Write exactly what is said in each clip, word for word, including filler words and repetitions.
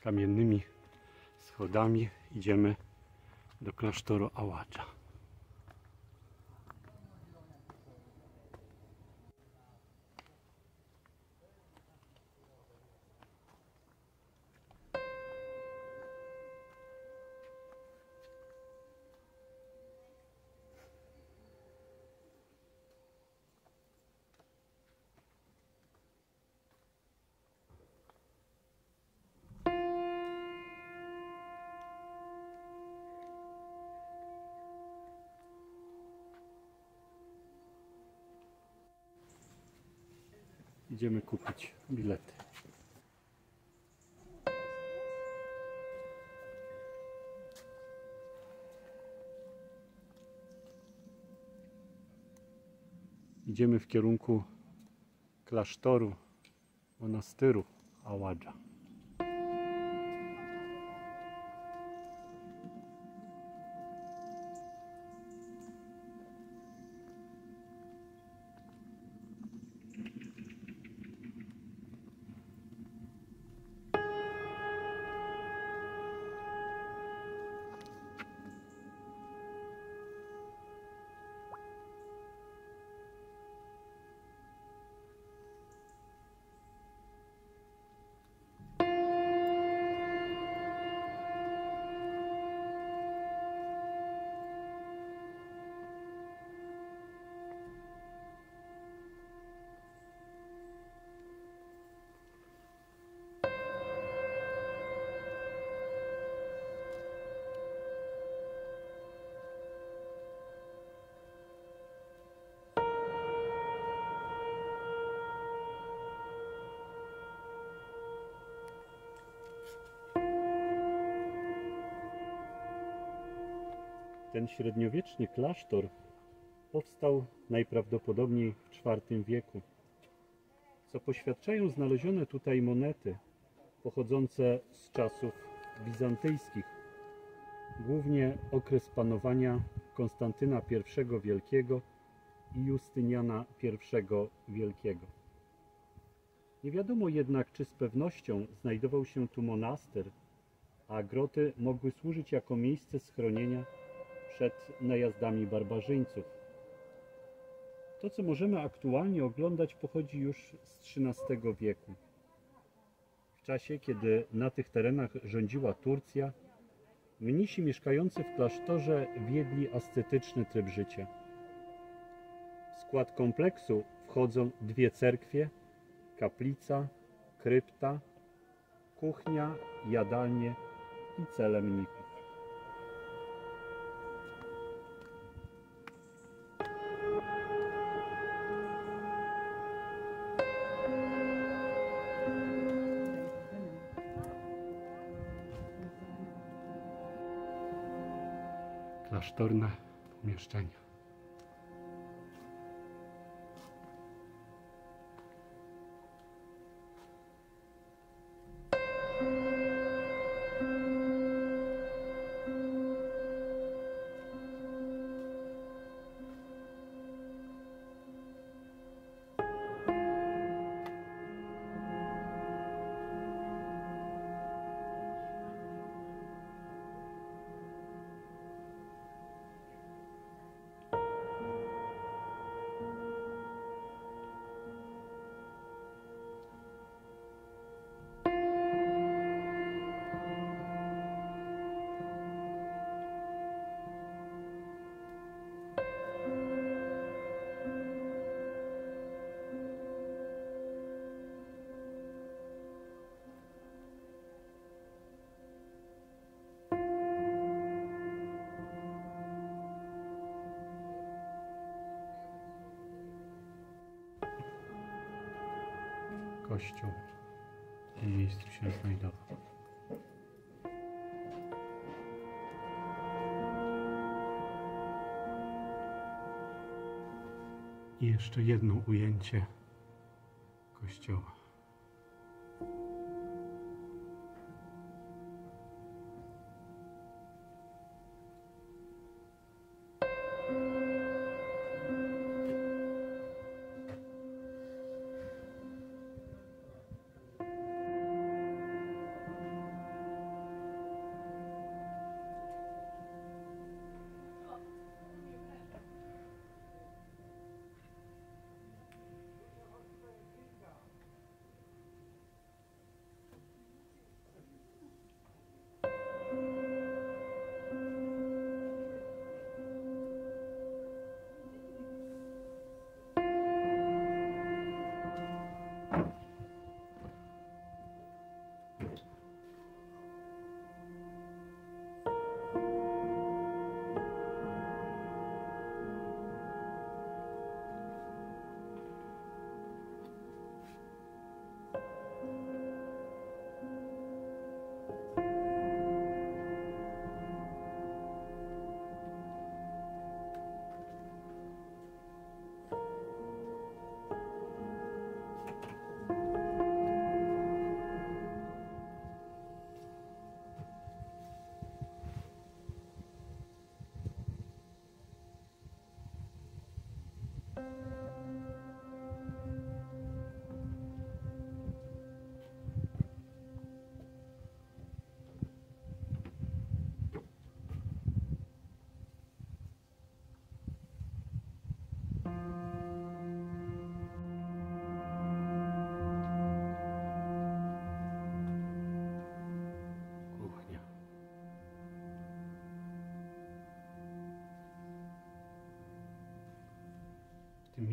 kamiennymi schodami idziemy do klasztoru Awadża. Idziemy kupić bilety. Idziemy w kierunku klasztoru, monastyru Awadża. Ten średniowieczny klasztor powstał najprawdopodobniej w czwartym wieku, co poświadczają znalezione tutaj monety pochodzące z czasów bizantyjskich, głównie okres panowania Konstantyna pierwszego Wielkiego i Justyniana pierwszego Wielkiego. Nie wiadomo jednak, czy z pewnością znajdował się tu monaster, a groty mogły służyć jako miejsce schronienia przed najazdami barbarzyńców. To, co możemy aktualnie oglądać, pochodzi już z trzynastego wieku. W czasie, kiedy na tych terenach rządziła Turcja, mnisi mieszkający w klasztorze wiedli ascetyczny tryb życia. W skład kompleksu wchodzą dwie cerkwie, kaplica, krypta, kuchnia, jadalnie i cele mnichów. Klasztorne pomieszczenia. Kościół w tym miejscu się znajdował. I jeszcze jedno ujęcie kościoła.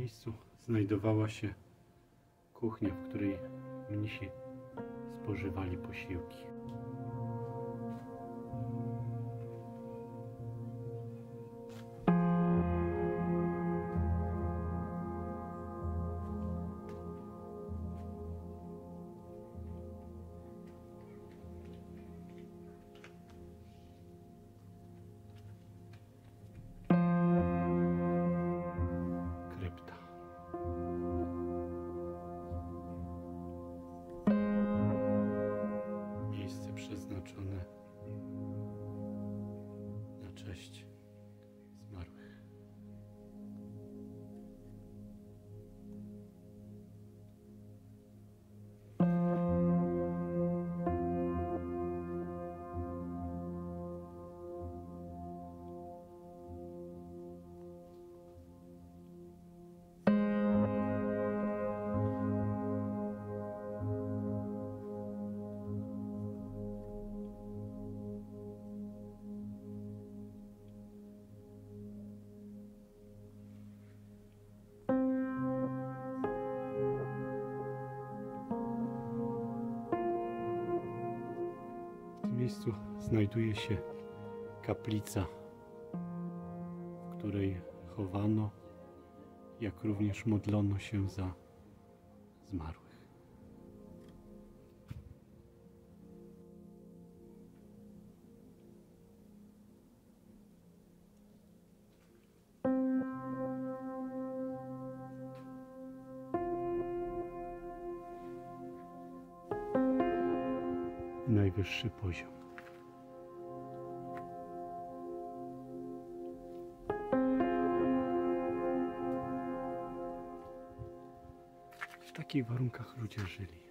miejscu znajdowała się kuchnia, w której mnisi spożywali posiłki. Krypta. Miejsce przeznaczone na cześć zmarłych. W tym miejscu znajduje się kaplica, w której chowano, jak również modlono się za zmarłych. Najwyższy poziom. W takich warunkach ludzie żyli.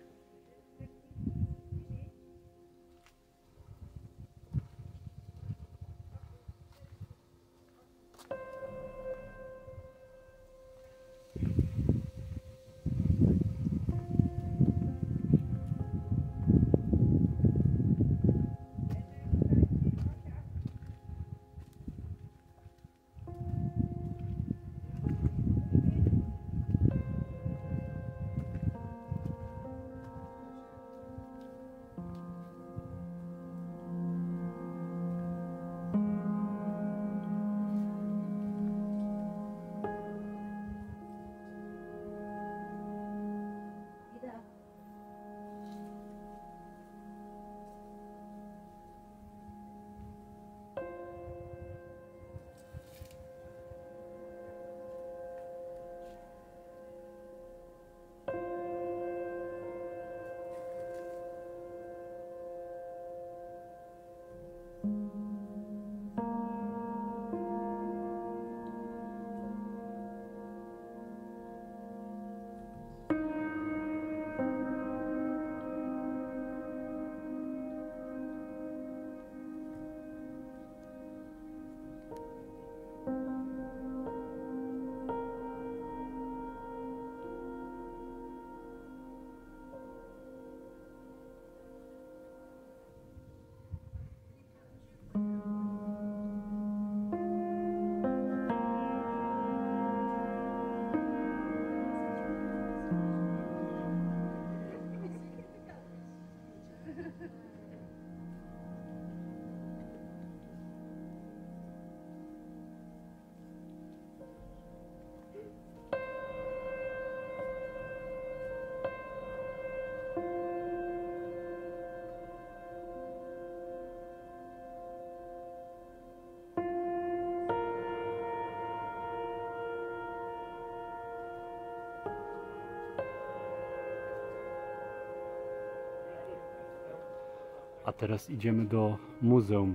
A teraz idziemy do Muzeum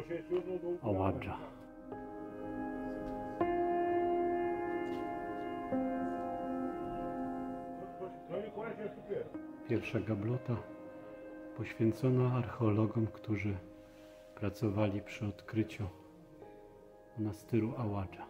Awadża. Pierwsza gablota poświęcona archeologom, którzy pracowali przy odkryciu monastyru Awadża.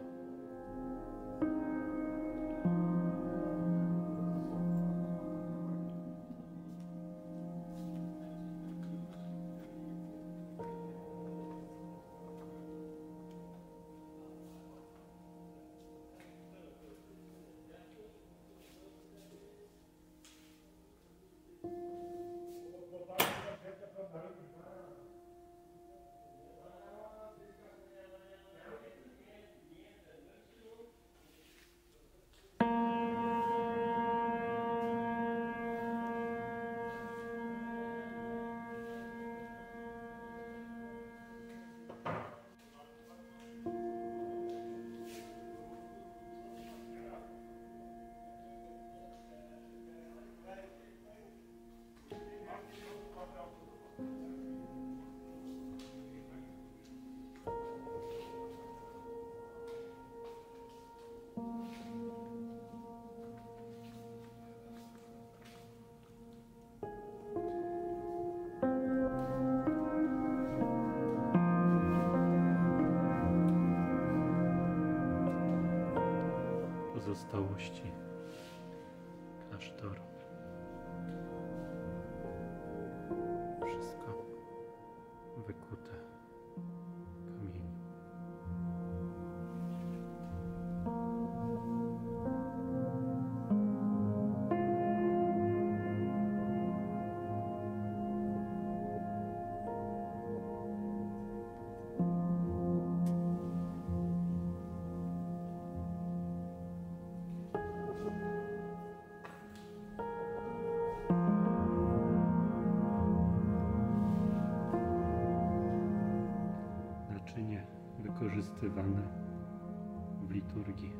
pozostałości klasztoru. Wszystko wykute w kamieniu. Naczynie wykorzystywane w liturgii.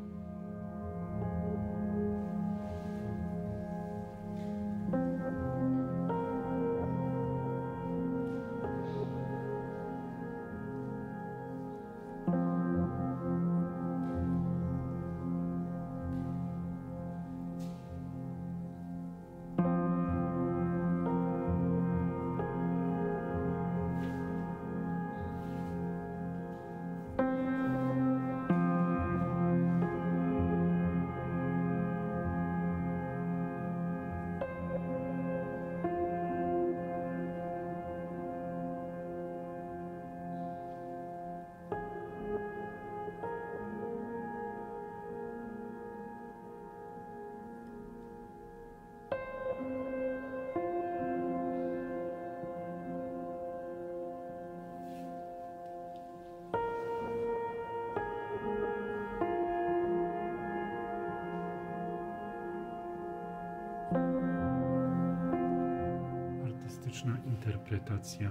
Artystyczna interpretacja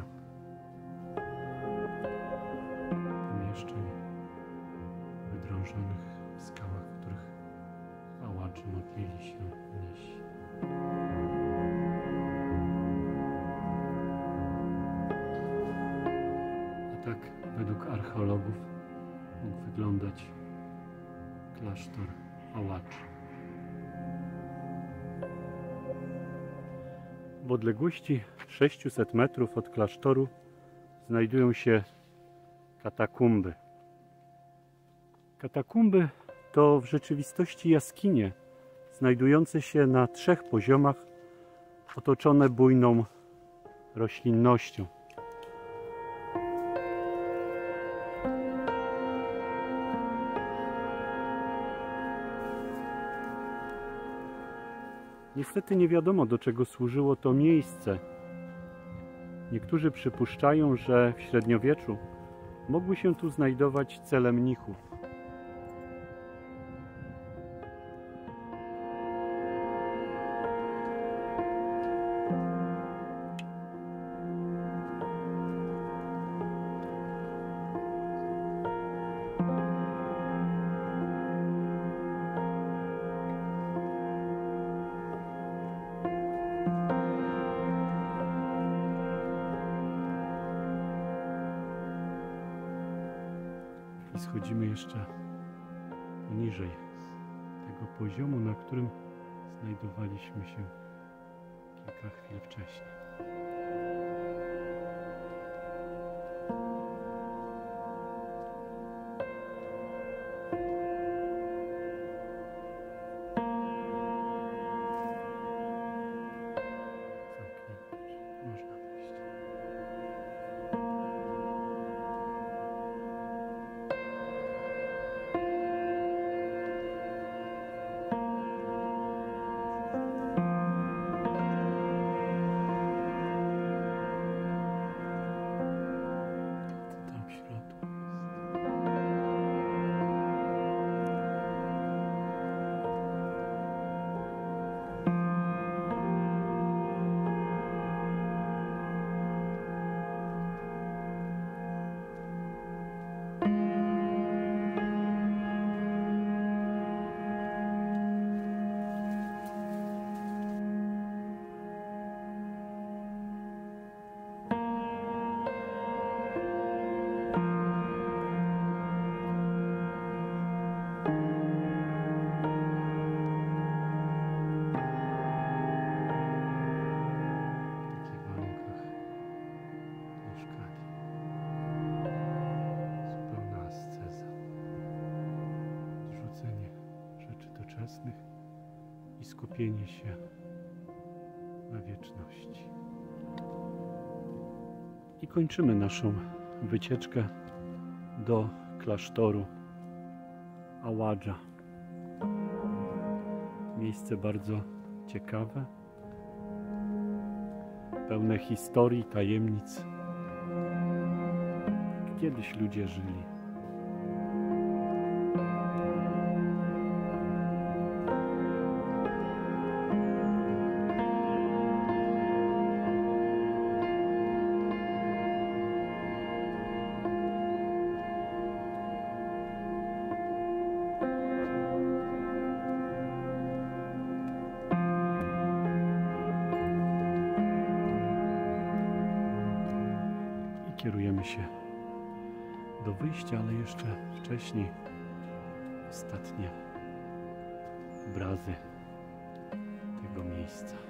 pomieszczeń wydrążonych w skałach, w których pałacze modlili się mnisi. A tak według archeologów mógł wyglądać klasztor pałaczy. W odległości sześciuset metrów od klasztoru znajdują się katakumby. Katakumby to w rzeczywistości jaskinie znajdujące się na trzech poziomach, otoczone bujną roślinnością. Niestety nie wiadomo, do czego służyło to miejsce. Niektórzy przypuszczają, że w średniowieczu mogły się tu znajdować cele mnichów. Schodzimy jeszcze poniżej tego poziomu, na którym znajdowaliśmy się kilka chwil wcześniej. Można wejść. własnych i skupienie się na wieczności. I kończymy naszą wycieczkę do klasztoru Awadża. Miejsce bardzo ciekawe, pełne historii, tajemnic. Kiedyś ludzie żyli. Kierujemy się do wyjścia, ale jeszcze wcześniej ostatnie obrazy tego miejsca.